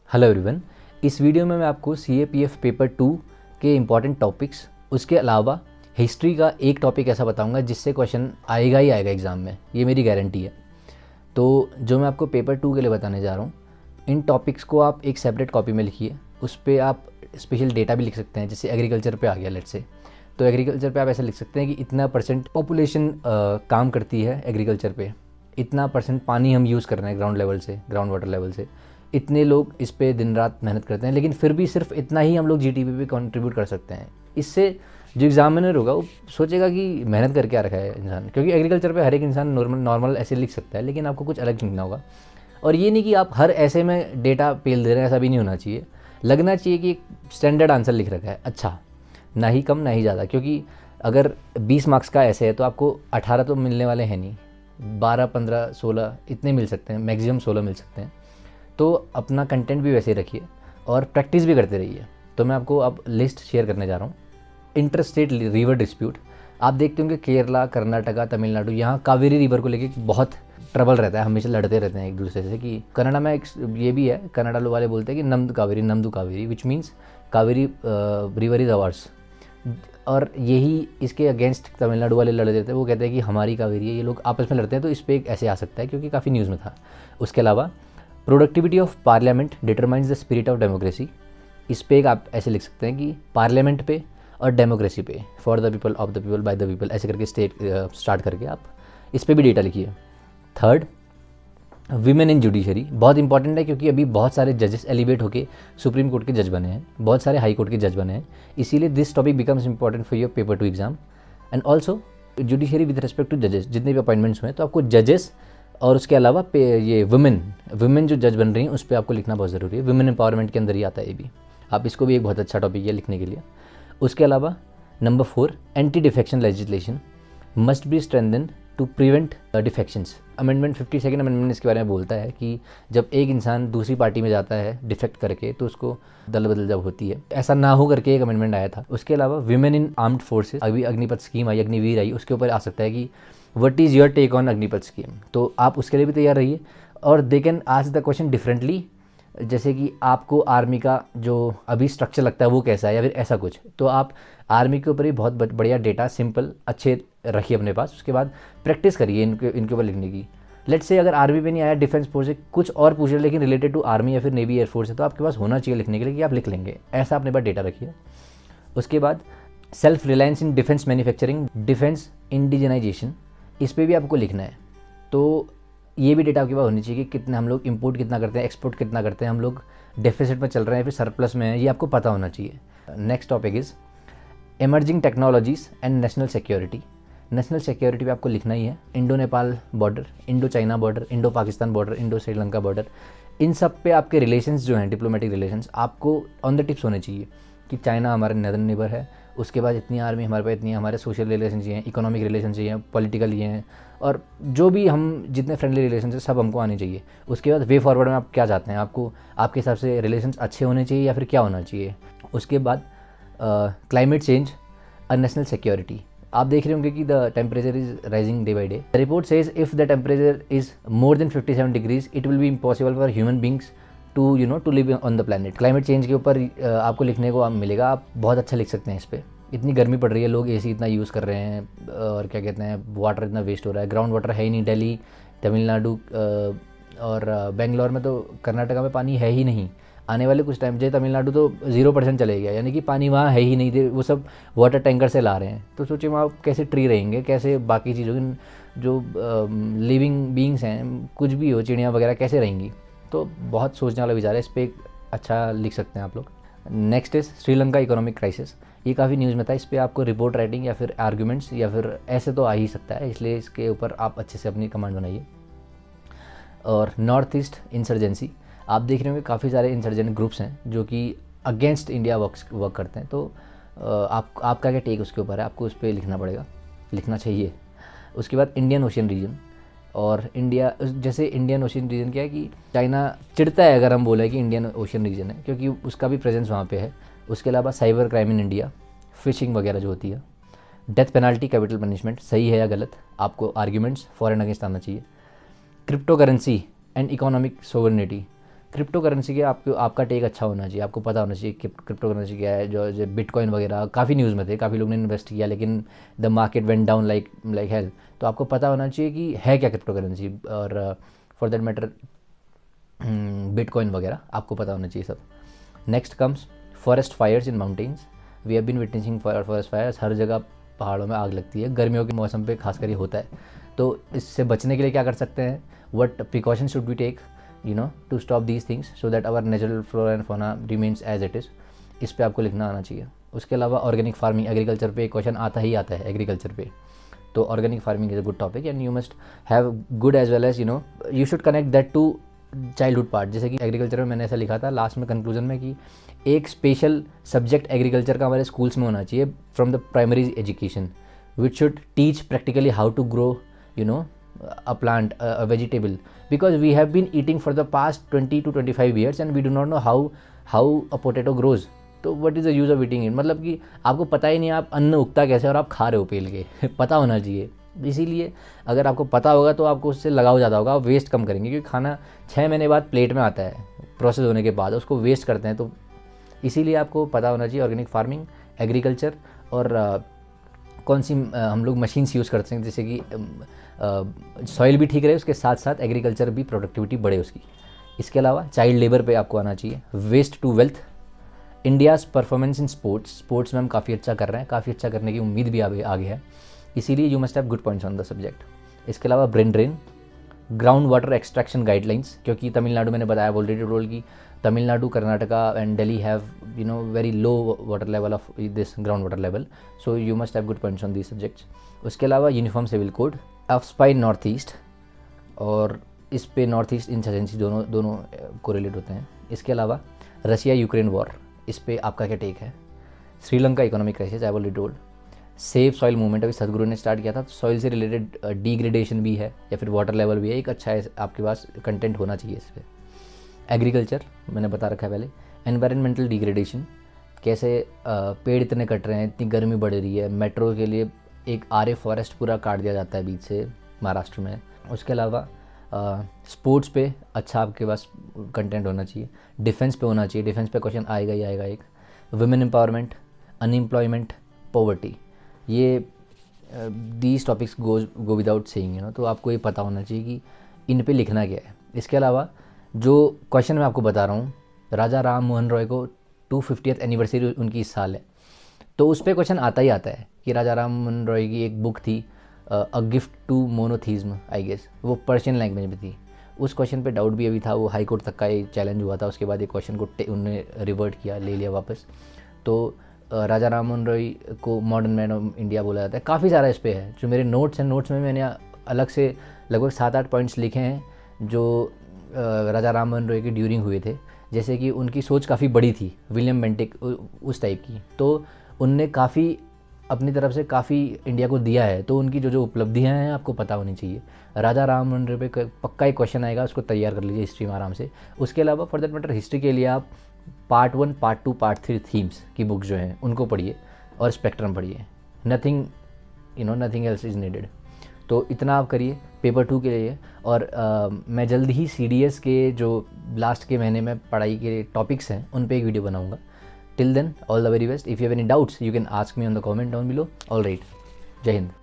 Hello everyone. इस video में मैं आपको CAPF पेपर 2 के इम्पॉर्टेंट टॉपिक्स, उसके अलावा हिस्ट्री का एक टॉपिक ऐसा बताऊंगा जिससे क्वेश्चन आएगा ही आएगा एग्ज़ाम में, ये मेरी गारंटी है। तो जो मैं आपको पेपर 2 के लिए बताने जा रहा हूँ, इन टॉपिक्स को आप एक सेपरेट कॉपी में लिखिए। उस पर आप स्पेशल डेटा भी लिख सकते हैं, जैसे एग्रीकल्चर पे आ गया लेट्स से, तो एग्रीकल्चर पे आप ऐसा लिख सकते हैं कि इतना % पॉपुलेशन काम करती है एग्रीकल्चर पे, इतना % पानी हम यूज़ कर रहे हैं ग्राउंड लेवल से, ग्राउंड वाटर लेवल से, इतने लोग इस पे दिन रात मेहनत करते हैं, लेकिन फिर भी सिर्फ इतना ही हम लोग GDP पे कंट्रीब्यूट कर सकते हैं। इससे जो एग्जामिनर होगा वो सोचेगा कि मेहनत करके आ रखा है इंसान, क्योंकि एग्रीकल्चर पे हर एक इंसान नॉर्मल ऐसे लिख सकता है, लेकिन आपको कुछ अलग लिखना होगा। और ये नहीं कि आप हर ऐसे में डेटा पेल दे रहे हैं, ऐसा भी नहीं होना चाहिए। लगना चाहिए कि स्टैंडर्ड आंसर लिख रखा है, अच्छा, ना ही कम ना ही ज़्यादा, क्योंकि अगर 20 मार्क्स का ऐसे है तो आपको 18 तो मिलने वाले हैं नहीं, 12, 15, 16 इतने मिल सकते हैं, मैक्सिमम 16 मिल सकते हैं। तो अपना कंटेंट भी वैसे ही रखिए और प्रैक्टिस भी करते रहिए। तो मैं आपको अब लिस्ट शेयर करने जा रहा हूँ। इंटर स्टेट रिवर डिस्प्यूट, आप देखते होंगे केरला, कर्नाटका, तमिलनाडु, यहाँ कावेरी रिवर को लेके बहुत ट्रबल रहता है, हमेशा लड़ते रहते हैं एक दूसरे से। कि कन्नड़ा में एक ये भी है, कन्नड़ा लोग वाले बोलते हैं कि नम्दू Kaveri, which means Kaveri river is ours. और यही इसके अगेंस्ट तमिलनाडु वाले लड़ देते हैं, वो कहते हैं कि हमारी कावेरी है। ये लोग आपस में लड़ते हैं, तो इस पर एक ऐसे आ सकता है क्योंकि काफ़ी न्यूज़ में था। उसके अलावा productivity of parliament determines the spirit of democracy, इस पे एक आप ऐसे लिख सकते हैं कि पार्लियामेंट पे और डेमोक्रेसी पे, for the people, of the people, by the people, ऐसे करके स्टार्ट करके आप इस पे भी डेटा लिखिए। थर्ड, विमेन इन जुडिशरी, बहुत इंपॉर्टेंट है क्योंकि अभी बहुत सारे जजेस एलिवेट होकर सुप्रीम कोर्ट के जज बने हैं, बहुत सारे हाई कोर्ट के जज बने हैं, इसीलिए this topic becomes important for your paper 2 exam. And also judiciary with respect to जजेस, जितने भी अपॉइंटमेंट्स हुए हैं तो आपको जजेस और उसके अलावा ये वुमेन जो जज बन रही हैं उस पर आपको लिखना बहुत ज़रूरी है। वुमेन एम्पावरमेंट के अंदर ही आता है ये भी, आप इसको भी एक बहुत अच्छा टॉपिक है लिखने के लिए। उसके अलावा number 4, anti defection legislation must be strengthen to prevent defections. Amendment 52nd amendment इसके बारे में बोलता है कि जब एक इंसान दूसरी पार्टी में जाता है डिफेक्ट करके, तो उसको दल बदल जब होती है, ऐसा ना हो करके एक अमेंडमेंट आया था। उसके अलावा विमेन इन आर्म्ड फोर्सेस, अभी अग्निपथ स्कीम आई, अग्निवीर आई, उसके ऊपर आ सकता है कि what is your take on Agnipath scheme, तो आप उसके लिए भी तैयार रहिए। और they can ask the question differently, जैसे कि आपको आर्मी का जो अभी स्ट्रक्चर लगता है वो कैसा है, या फिर ऐसा कुछ, तो आप आर्मी के ऊपर ही बहुत बढ़िया डेटा सिंपल अच्छे रखिए अपने पास। उसके बाद प्रैक्टिस करिए इनके ऊपर लिखने की। लेट्स से अगर आर्मी पे नहीं आया, डिफेंस फोर्स से कुछ और पूछ रहे लेकिन रिलेटेड टू आर्मी या फिर नेवी एयरफोर्स है, तो आपके पास होना चाहिए लिखने के लिए कि आप लिख लेंगे, ऐसा अपने पास डेटा रखिए। उसके बाद self reliance in defence manufacturing, defence indigenisation, इस पर भी आपको लिखना है। तो ये भी डेटा आपके पास होनी चाहिए कि कितना हम लोग इंपोर्ट कितना करते हैं, एक्सपोर्ट कितना करते हैं, हम लोग डेफिसिट में चल रहे हैं फिर सरप्लस में है, ये आपको पता होना चाहिए। Next topic is emerging technologies and national security. National security पे आपको लिखना ही है। Indo Nepal border, Indo China border, Indo Pakistan border, Indo Sri Lanka border, इन सब पे आपके रिलेशंस जो हैं, डिप्लोमेटिक रिलेशंस, आपको ऑन द टिप्स होने चाहिए कि चाइना हमारा नदर्न नेबर है, उसके बाद इतनी आर्मी हमारे पास, इतनी हमारे सोशल रिलेशन ये हैं, इकोनॉमिक रिलेशन ये हैं, पॉलिटिकल ये हैं, और जो भी हम जितने फ्रेंडली रिलेशन है सब हमको आने चाहिए। उसके बाद वे फॉरवर्ड में आप क्या चाहते हैं, आपको आपके हिसाब से रिलेशंस अच्छे होने चाहिए या फिर क्या होना चाहिए। उसके बाद क्लाइमेट चेंज और नेशनल सिक्योरिटी, आप देख रहे होंगे कि the temperature is rising day by day. The report says if the temperature is more than 57 degrees it will be impossible for human beings to live on the planet. Climate change के ऊपर आपको लिखने को मिलेगा, आप बहुत अच्छा लिख सकते हैं इस पर। इतनी गर्मी पड़ रही है, लोग AC इतना यूज़ कर रहे हैं, और क्या कहते हैं, वाटर इतना वेस्ट हो रहा है, ग्राउंड वाटर है ही नहीं। दिल्ली, तमिलनाडु और बेंगलोर में, तो कर्नाटका में पानी है ही नहीं। आने वाले कुछ टाइम जैसे तमिलनाडु तो 0% चले गया, यानी कि पानी वहाँ है ही नहीं, वो सब वाटर टैंकर से ला रहे हैं। तो सोचिए वहाँ कैसे ट्री रहेंगे, कैसे बाकी चीज़ों की जो लिविंग बींग्स हैं, कुछ भी हो, चिड़ियाँ वगैरह कैसे रहेंगी। तो बहुत सोचने वाला विचार है, इस पर एक अच्छा लिख सकते हैं आप लोग। Next is Sri Lanka economic crisis, ये काफ़ी न्यूज़ में था, इस पर आपको रिपोर्ट राइटिंग या फिर आर्ग्यूमेंट्स या फिर ऐसे तो आ ही सकता है, इसलिए इसके ऊपर आप अच्छे से अपनी कमांड बनाइए। और नॉर्थ ईस्ट इंसर्जेंसी, आप देख रहे होंगे काफ़ी सारे इंसर्जेंट ग्रुप्स हैं जो कि अगेंस्ट इंडिया वर्क करते हैं, तो आपका क्या टेक उसके ऊपर है, आपको उस पर लिखना पड़ेगा, लिखना चाहिए। उसके बाद इंडियन ओशियन रीजन, और इंडिया, जैसे इंडियन ओशियन रीजन क्या है कि चाइना चिढ़ता है अगर हम बोले कि इंडियन ओशियन रीजन है, क्योंकि उसका भी प्रेजेंस वहाँ पे है। उसके अलावा cyber crime in India, phishing वगैरह जो होती है, डेथ पेनल्टी, कैपिटल पनिशमेंट, सही है या गलत, आपको आर्ग्यूमेंट्स फॉर एंड अगेंस्ट आना चाहिए। Crypto currency and economic sovereignty, crypto currency के आपका टेक अच्छा होना चाहिए, आपको पता होना चाहिए कि क्रिप्टो करेंसी क्या है। जो बिटकॉइन वगैरह काफ़ी न्यूज़ में थे, काफ़ी लोग ने इन्वेस्ट किया, लेकिन the market went down like hell. तो आपको पता होना चाहिए कि है क्या क्रिप्टो करेंसी, और फॉर दैट मैटर बिटकॉइन वगैरह आपको पता होना चाहिए सब। Next comes forest fires in mountains. We have been witnessing forest fires. हर जगह पहाड़ों में आग लगती है, गर्मियों के मौसम पे खासकर ये होता है। तो इससे बचने के लिए क्या कर सकते हैं, what precaution should we take to stop these things so that our natural flora and fauna remains as it is. इस पे आपको लिखना आना चाहिए। उसके अलावा ऑर्गेनिक फार्मिंग, एग्रीकल्चर पे क्वेश्चन आता ही आता है एग्रीकल्चर पे। तो organic farming is a good topic and you must have good as well as you should connect that to childhood part. जैसे कि एग्रीकल्चर में मैंने ऐसा लिखा था लास्ट में कंक्लूजन में कि एक स्पेशल सब्जेक्ट एग्रीकल्चर का हमारे स्कूल्स में होना चाहिए from the primary education, which should teach practically how to grow a plant, a vegetable, because we have been eating for the past 20 to 25 years and we do not know how a potato grows. तो what is the use of eating it? मतलब कि आपको पता ही नहीं आप अन्न उगता कैसे और आप खा रहे हो पेल के पता होना चाहिए। इसीलिए अगर आपको पता होगा तो आपको उससे लगाव ज़्यादा होगा, आप वेस्ट कम करेंगे, क्योंकि खाना 6 महीने बाद प्लेट में आता है प्रोसेस होने के बाद, उसको वेस्ट करते हैं। तो इसीलिए आपको पता होना चाहिए ऑर्गेनिक फार्मिंग, एग्रीकल्चर, और कौन सी हम लोग मशीन्स यूज़ करते हैं जिससे कि सॉइल भी ठीक रहे, उसके साथ साथ एग्रीकल्चर भी प्रोडक्टिविटी बढ़े उसकी। इसके अलावा चाइल्ड लेबर पे आपको आना चाहिए। Waste to wealth, India's performance in sports में हम काफ़ी अच्छा कर रहे हैं, काफ़ी अच्छा करने की उम्मीद भी आगे है, इसीलिए you must have good points on the subject. इसके अलावा brain drain, ground water extraction guidelines, क्योंकि तमिलनाडु मैंने बताया ऑलरेडी रोल की Tamil Nadu, Karnataka and Delhi have very low water level of this ground water level, so you must have good points on these subjects. उसके अलावा uniform civil code, AFSPA north east, और इस पे north east insurgency दोनों correlate होते हैं। इसके अलावा रसिया यूक्रेन वॉर, इस पे आपका क्या टेक है। Sri Lanka economic crisis, I already told. Save soil movement अभी सदगुरु ने स्टार्ट किया था, तो सॉइल से रिलेटेड डिग्रेडेशन भी है या फिर वाटर लेवल भी है, एक अच्छा है आपके पास कंटेंट होना चाहिए इस पर। एग्रीकल्चर मैंने बता रखा है पहले। एनवायरमेंटल डिग्रेडेशन, कैसे पेड़ इतने कट रहे हैं, इतनी गर्मी बढ़ रही है, मेट्रो के लिए एक आरे फॉरेस्ट पूरा काट दिया जाता है बीच से महाराष्ट्र में। उसके अलावा स्पोर्ट्स पे अच्छा आपके पास कंटेंट होना चाहिए। डिफेंस पे होना चाहिए, डिफेंस पे क्वेश्चन आएगा ही आएगा एक। वुमेन एम्पावरमेंट, अनएम्प्लॉयमेंट, पॉवर्टी, ये these topics go without saying तो आपको ये पता होना चाहिए कि इन पे लिखना क्या है। इसके अलावा जो क्वेश्चन मैं आपको बता रहा हूँ, राजा राम मोहन रॉय को 250th एनिवर्सरी उनकी इस साल है, तो उस पर क्वेश्चन आता ही आता है कि राजा राम मोहन रॉय की एक बुक थी a gift to monotheism, I guess, वो पर्शियन लैंग्वेज में थी। उस क्वेश्चन पे डाउट भी अभी था, वो हाई कोर्ट तक का एक चैलेंज हुआ था, उसके बाद एक क्वेश्चन को उन्होंने रिवर्ट किया, ले लिया वापस। तो राजा राम मोहन रॉय को मॉडर्न मैन ऑफ इंडिया बोला जाता है। काफ़ी सारा इस पे है, जो मेरे नोट्स हैं, नोट्स में मैंने अलग से लगभग 7-8 पॉइंट्स लिखे हैं जो राजा राम मोहन रॉय के ड्यूरिंग हुए थे। जैसे कि उनकी सोच काफ़ी बड़ी थी, विलियम बेंटिक उस टाइप की, तो उनने काफ़ी अपनी तरफ से काफ़ी इंडिया को दिया है, तो उनकी जो उपलब्धियां हैं आपको पता होनी चाहिए। राजा राम मोहन रॉय पे पक्का एक क्वेश्चन आएगा, उसको तैयार कर लीजिए हिस्ट्री में आराम से। उसके अलावा फॉर दैट मैटर हिस्ट्री के लिए आप पार्ट 1, पार्ट 2, पार्ट 3 थीम्स की बुक जो हैं उनको पढ़िए और स्पेक्ट्रम पढ़िए। Nothing else is needed. तो इतना आप करिए पेपर 2 के लिए। और मैं जल्द ही CDS के जो लास्ट के महीने में पढ़ाई के टॉपिक्स हैं उन पे एक वीडियो बनाऊंगा। Till then all the very best. If you have any doubts you can ask me on the comment down below. All right, जय हिंद।